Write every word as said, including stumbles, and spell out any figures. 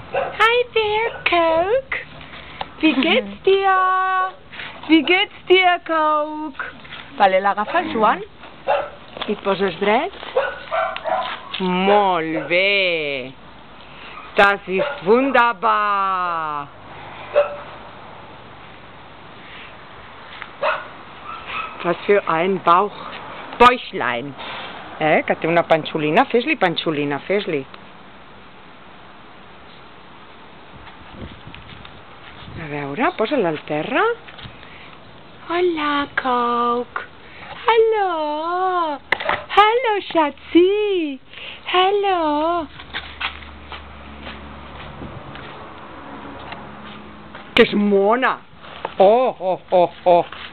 Hi there, Coke. Wie geht's dir? Wie geht's dir, Coke? Vale, l'agafes, Joan, i et poses dret. Molt bé. Das ist wunderbar. Was für ein Bauch. Bäuchlein. Eh, que té una panxolina. Fes-li panxolina, fes-li. A veure, posa-la al terra. Hola, Coke. Hello. Hello, Schatzi. Hello. Que és mona. Oh, oh, oh, oh.